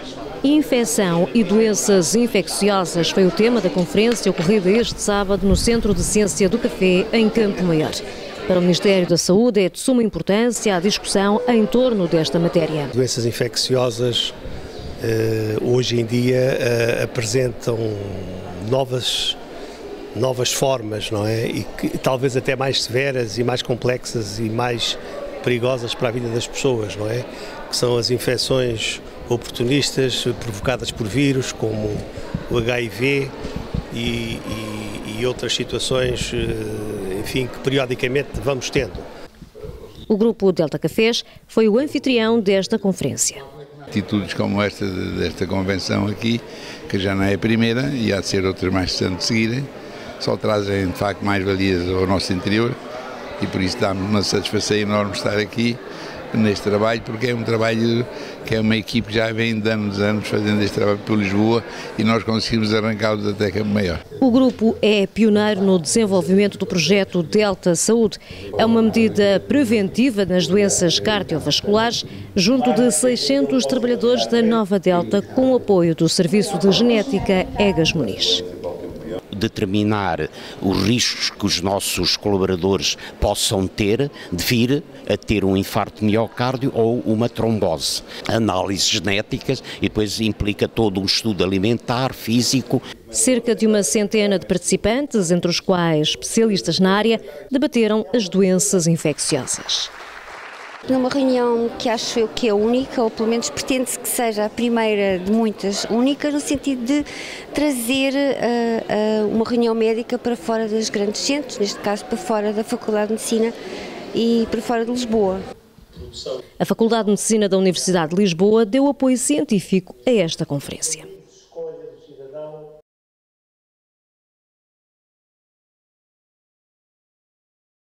Infecção e doenças infecciosas foi o tema da conferência ocorrida este sábado no Centro de Ciência do Café, em Campo Maior. Para o Ministério da Saúde é de suma importância a discussão em torno desta matéria. Doenças infecciosas hoje em dia apresentam novas formas, não é? E que, talvez até mais severas e mais complexas e mais perigosas para a vida das pessoas, não é? Que são as infecções oportunistas provocadas por vírus, como o HIV e outras situações, enfim, que periodicamente vamos tendo. O Grupo Delta Cafés foi o anfitrião desta conferência. Atitudes como esta desta convenção aqui, que já não é a primeira e há de ser outras mais de seguirem, só trazem de facto mais valias ao nosso interior e por isso dá-me uma satisfação enorme estar aqui neste trabalho, porque é um trabalho que é uma equipe que já vem de anos fazendo este trabalho por Lisboa e nós conseguimos arrancá-los até Campo Maior. O grupo é pioneiro no desenvolvimento do projeto Delta Saúde. É uma medida preventiva nas doenças cardiovasculares, junto de 600 trabalhadores da Nova Delta, com o apoio do Serviço de Genética Egas Muniz. Determinar os riscos que os nossos colaboradores possam ter de vir a ter um infarto de miocárdio ou uma trombose. Análises genéticas e depois implica todo um estudo alimentar, físico. Cerca de uma centena de participantes, entre os quais especialistas na área, debateram as doenças infecciosas. Numa reunião que acho eu que é única, ou pelo menos pretende-se que seja a primeira de muitas únicas, no sentido de trazer uma reunião médica para fora dos grandes centros, neste caso para fora da Faculdade de Medicina e para fora de Lisboa. A Faculdade de Medicina da Universidade de Lisboa deu apoio científico a esta conferência.